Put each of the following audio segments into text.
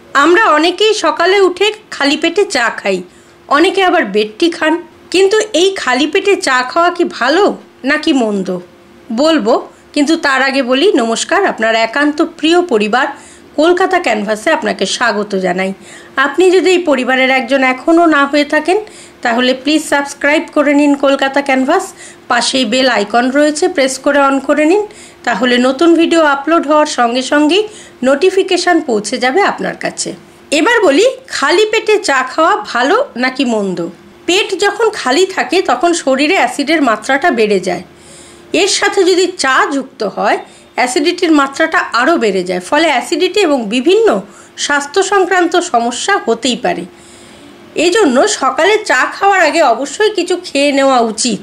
আমরা অনেকেই সকালে উঠে খালি পেটে চা খাই, অনেকে আবার বেড টি খান। কিন্তু এই খালি পেটে চা খাওয়া কি ভালো নাকি মন্দ বলবো, কিন্তু তার আগে বলি নমস্কার, আপনার একান্ত প্রিয় পরিবার কলকাতা ক্যানভাসে আপনাকে স্বাগত জানাই। আপনি যদি এই পরিবারের একজন এখনও না হয়ে থাকেন তাহলে প্লিজ সাবস্ক্রাইব করে নিন কলকাতা ক্যানভাস। পাশেই বেল আইকন রয়েছে, প্রেস করে অন করে নিন, তাহলে নতুন ভিডিও আপলোড হওয়ার সঙ্গে সঙ্গেই নোটিফিকেশান পৌঁছে যাবে আপনার কাছে। এবার বলি খালি পেটে চা খাওয়া ভালো নাকি মন্দ। পেট যখন খালি থাকে তখন শরীরে অ্যাসিডের মাত্রাটা বেড়ে যায়। এর সাথে যদি চা যুক্ত হয় অ্যাসিডিটির মাত্রাটা আরও বেড়ে যায়, ফলে অ্যাসিডিটি এবং বিভিন্ন স্বাস্থ্য সংক্রান্ত সমস্যা হতেই পারে। এই জন্য সকালে চা খাওয়ার আগে অবশ্যই কিছু খেয়ে নেওয়া উচিত।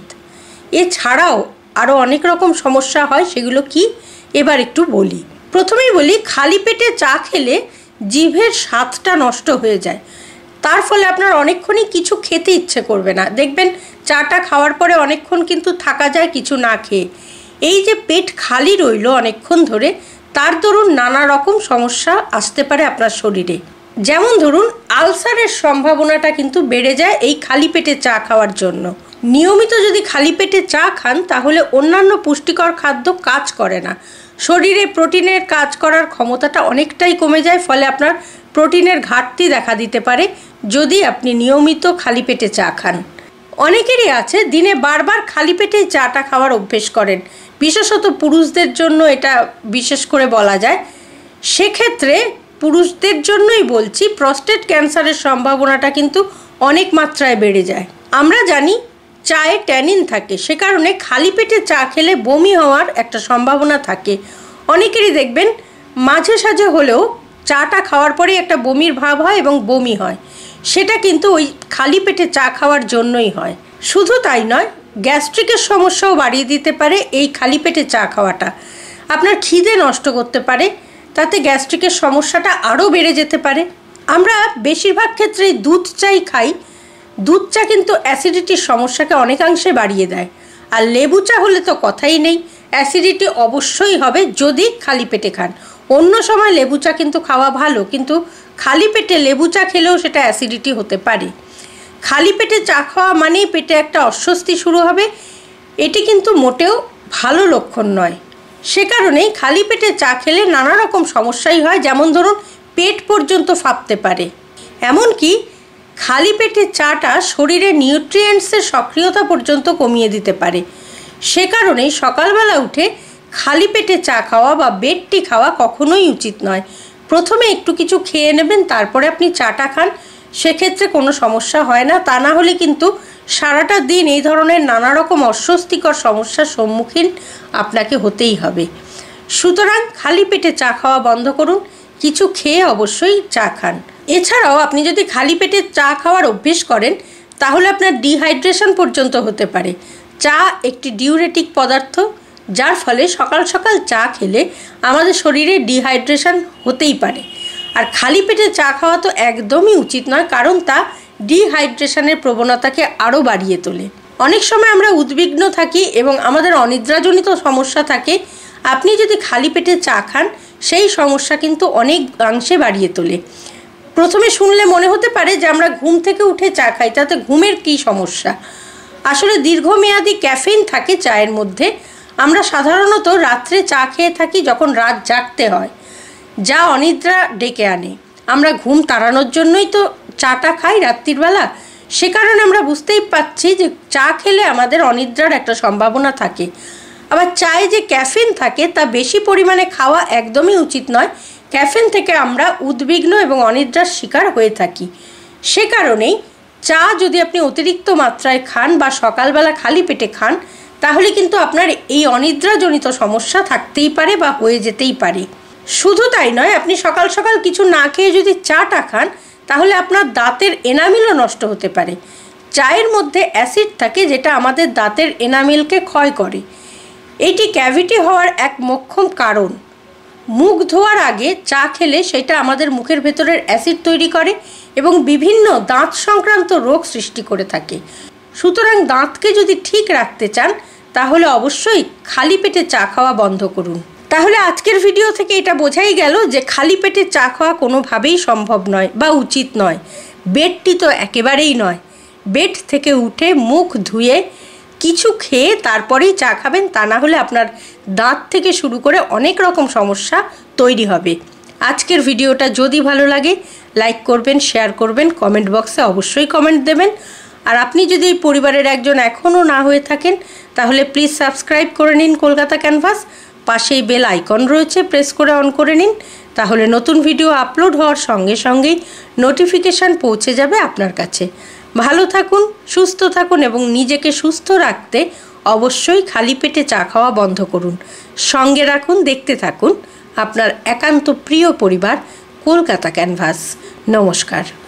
এছাড়াও আরও অনেক রকম সমস্যা হয়, সেগুলো কি এবার একটু বলি। প্রথমেই বলি, খালি পেটে চা খেলে জিভের স্বাদটা নষ্ট হয়ে যায়, তার ফলে আপনার অনেকক্ষণই কিছু খেতে ইচ্ছে করবে না। দেখবেন চাটা খাওয়ার পরে অনেকক্ষণ কিন্তু থাকা যায় কিছু না খেয়ে। এই যে পেট খালি রইল অনেকক্ষণ ধরে, তার দরুন নানা রকম সমস্যা আসতে পারে আপনার শরীরে। যেমন ধরুন আলসারের সম্ভাবনাটা কিন্তু বেড়ে যায় এই খালি পেটে চা খাওয়ার জন্য। নিয়মিত যদি খালি পেটে চা খান তাহলে অন্যান্য পুষ্টিকর খাদ্য কাজ করে না, শরীরে প্রোটিনের কাজ করার ক্ষমতাটা অনেকটাই কমে যায়, ফলে আপনার প্রোটিনের ঘাটতি দেখা দিতে পারে যদি আপনি নিয়মিত খালি পেটে চা খান। অনেকেরই আছে দিনে বারবার খালি পেটেই চাটা খাওয়ার অভ্যেস করেন, বিশেষত পুরুষদের জন্য এটা বিশেষ করে বলা যায়। সেক্ষেত্রে পুরুষদের জন্যই বলছি, প্রস্টেট ক্যান্সারের সম্ভাবনাটা কিন্তু অনেক মাত্রায় বেড়ে যায়। আমরা জানি চায়ে ট্যানিন থাকে, সে কারণে খালি পেটে চা খেলে বমি হওয়ার একটা সম্ভাবনা থাকে। অনেকেরই দেখবেন মাঝে সাঝে হলেও চাটা খাওয়ার পরে একটা বমির ভাব হয় এবং বমি হয়, সেটা কিন্তু ওই খালি পেটে চা খাওয়ার জন্যই হয়। শুধু তাই নয়, গ্যাস্ট্রিকের সমস্যাও বাড়িয়ে দিতে পারে এই খালি পেটে চা খাওয়াটা। আপনার খিদে নষ্ট করতে পারে, তাতে গ্যাস্ট্রিকের সমস্যাটা আরও বেড়ে যেতে পারে। আমরা বেশিরভাগ ক্ষেত্রেই দুধ চাই খাই, দুধ চা কিন্তু অ্যাসিডিটির সমস্যাকে অনেকাংশে বাড়িয়ে দেয়। আর লেবু চা হলে তো কথাই নেই, অ্যাসিডিটি অবশ্যই হবে যদি খালি পেটে খান। অন্য সময় লেবু চা কিন্তু খাওয়া ভালো, কিন্তু খালি পেটে লেবু চা খেলেও সেটা অ্যাসিডিটি হতে পারে। খালি পেটে চা খাওয়া মানেই পেটে একটা অস্বস্তি শুরু হবে, এটি কিন্তু মোটেও ভালো লক্ষণ নয়। সে কারণেই খালি পেটে চা খেলে নানা রকম সমস্যাই হয়, যেমন ধরুন পেট পর্যন্ত ফাঁপতে পারে। এমনকি খালি পেটে চাটা শরীরে নিউট্রিয়েন্টসের সক্রিয়তা পর্যন্ত কমিয়ে দিতে পারে। সে কারণেই সকালবেলা উঠে খালি পেটে চা খাওয়া বা বেড টি খাওয়া কখনোই উচিত নয়। প্রথমে একটু কিছু খেয়ে নেবেন, তারপরে আপনি চাটা খান, সেক্ষেত্রে কোনো সমস্যা হয় না। তা না হলে কিন্তু সারাটা দিন এই ধরনের নানা রকম অস্বস্তিকর সমস্যার সম্মুখীন আপনাকে হতেই হবে। সুতরাং খালি পেটে চা খাওয়া বন্ধ করুন, কিছু খেয়ে অবশ্যই চা খান। এছাড়াও আপনি যদি খালি পেটে চা খাওয়ার অভ্যেস করেন তাহলে আপনার ডিহাইড্রেশন পর্যন্ত হতে পারে। চা একটি ডিউরেটিক পদার্থ, যার ফলে সকাল সকাল চা খেলে আমাদের শরীরে ডিহাইড্রেশন হতেই পারে। আর খালি পেটে চা খাওয়া তো একদমই উচিত নয়, কারণ তা ডিহাইড্রেশনের প্রবণতাকে আরও বাড়িয়ে তোলে। অনেক সময় আমরা উদ্বিগ্ন থাকি এবং আমাদের অনিদ্রাজনিত সমস্যা থাকে। আপনি যদি খালি পেটে চা খান সেই সমস্যা কিন্তু অনেকাংশে বাড়িয়ে তোলে। প্রথমে শুনলে মনে হতে পারে যে আমরা ঘুম থেকে উঠে চা খাই, তাতে ঘুমের কী সমস্যা। আসলে দীর্ঘমেয়াদী ক্যাফেইন থাকে চায়ের মধ্যে। আমরা সাধারণত রাত্রে চা খেয়ে থাকি যখন রাত জাগতে হয়, যা অনিদ্রা ডেকে আনে। আমরা ঘুম তাড়ানোর জন্যই তো চাটা খাই রাত্রির বেলা। সে কারণে আমরা বুঝতেই পারছি যে চা খেলে আমাদের অনিদ্রার একটা সম্ভাবনা থাকে। আবার চায়ে যে ক্যাফেইন থাকে তা বেশি পরিমাণে খাওয়া একদমই উচিত নয়। ক্যাফেইন থেকে আমরা উদ্বিগ্ন এবং অনিদ্রার শিকার হয়ে থাকি। সে কারণেই চা যদি আপনি অতিরিক্ত মাত্রায় খান বা সকালবেলা খালি পেটে খান তাহলে কিন্তু আপনার এই অনিদ্রাজনিত সমস্যা থাকতেই পারে বা হয়ে যেতেই পারে। শুধু তাই নয়, আপনি সকাল সকাল কিছু না খেয়ে যদি চাটা খান তাহলে আপনার দাঁতের এনামেলও নষ্ট হতে পারে। চায়ের মধ্যে অ্যাসিড থাকে যেটা আমাদের দাঁতের এনামেলকে ক্ষয় করে। এটি ক্যাভিটি হওয়ার এক মোক্ষম কারণ। মুখ ধোয়ার আগে চা খেলে সেটা আমাদের মুখের ভেতরের অ্যাসিড তৈরি করে এবং বিভিন্ন দাঁত সংক্রান্ত রোগ সৃষ্টি করে থাকে। সুতরাং দাঁতকে যদি ঠিক রাখতে চান তাহলে অবশ্যই খালি পেটে চা খাওয়া বন্ধ করুন। তাহলে আজকের ভিডিও থেকে এটা বোঝাই গেল যে খালি পেটে চা খাওয়া কোনোভাবেই সম্ভব নয় বা উচিত নয়। বেডটি তো একেবারেই নয়। বেড থেকে উঠে মুখ ধুয়ে কিছু খেয়ে তারপরেই চা খাবেন, তা না হলে আপনার দাঁত থেকে শুরু করে অনেক রকম সমস্যা তৈরি হবে। আজকের ভিডিওটা যদি ভালো লাগে লাইক করবেন, শেয়ার করবেন, কমেন্ট বক্সে অবশ্যই কমেন্ট দেবেন। আর আপনি যদি এই পরিবারের একজন এখনও না হয়ে থাকেন তাহলে প্লিজ সাবস্ক্রাইব করে নিন কলকাতা ক্যানভাস। পাশেই বেল আইকন রয়েছে, প্রেস করে অন করে নিন, তাহলে নতুন ভিডিও আপলোড হওয়ার সঙ্গে সঙ্গেই নোটিফিকেশান পৌঁছে যাবে আপনার কাছে। ভালো থাকুন, সুস্থ থাকুন এবং নিজেকে সুস্থ রাখতে অবশ্যই খালি পেটে চা খাওয়া বন্ধ করুন। সঙ্গে রাখুন, দেখতে থাকুন আপনার একান্ত প্রিয় পরিবার কলকাতা ক্যানভাস। নমস্কার।